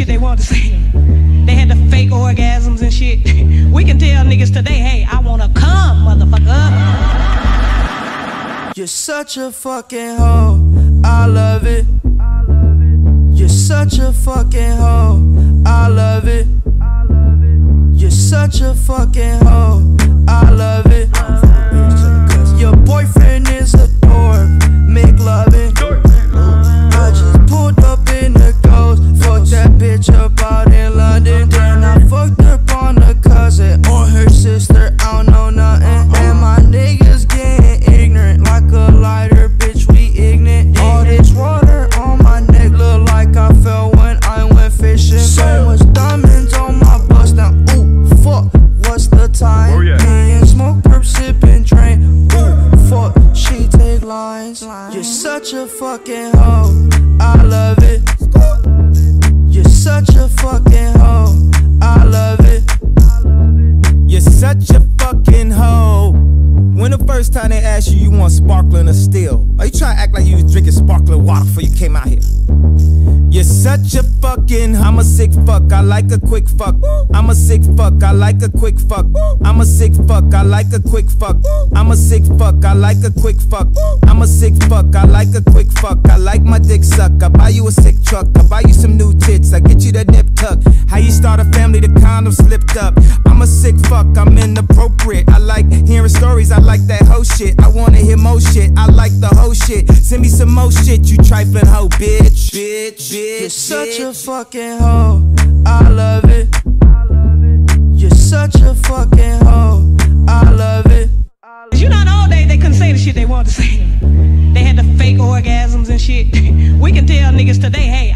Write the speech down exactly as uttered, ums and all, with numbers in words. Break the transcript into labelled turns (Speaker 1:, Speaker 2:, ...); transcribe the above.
Speaker 1: shit they wanted to say. They had the fake orgasms and shit. We can tell niggas today, hey, I wanna come, motherfucker.
Speaker 2: You're such a fucking hoe, I love it. You're such a fucking hoe, I love it. You're such a fucking hoe, I love it. Your boyfriend is a dork, make loving. I just pulled up in the ghost, fucked that bitch up out in London. Then I fucked up on a cousin or her sister, I don't know nothing. And my niggas getting ignorant like a lighter, bitch, we ignorant. All this water on my neck look like I fell when I went fishing. So much diamonds on my bust now, ooh, fuck, what's the time?
Speaker 3: Oh, yeah.
Speaker 2: Me and smoke, perp, sippin', drain, ooh, fuck, she take lines. You're such a fucking hoe, I love it. You're such a fucking hoe, I love it.
Speaker 4: You're such a fucking hoe. When the first time they asked you, you want sparkling or still? Are you trying to act like you was drinking sparkling water before you came out here? You're such a fucking, I'm a sick fuck, I like a quick fuck. I'm a sick fuck, I like a quick fuck. I'm a sick fuck, I like a quick fuck. I'm a sick fuck, I like a quick fuck. I'm a sick fuck, I like a quick fuck. I like my dick suck, I buy you a sick truck. I buy you some new tits, I get you that nip tuck. How you start a family, the condom slipped up. I'm a sick fuck, I'm inappropriate. I like hearing stories, I like that hoe shit. I wanna hear more shit, I like the whole shit. Send me some more shit, you trifling hoe, bitch. Bitch, bitch.
Speaker 2: You're such a fucking hoe, I love it. You're such a fucking hoe, I love it.
Speaker 1: You know, in the old days they couldn't say the shit they wanted to say. They had the fake orgasms and shit. We can tell niggas today, hey,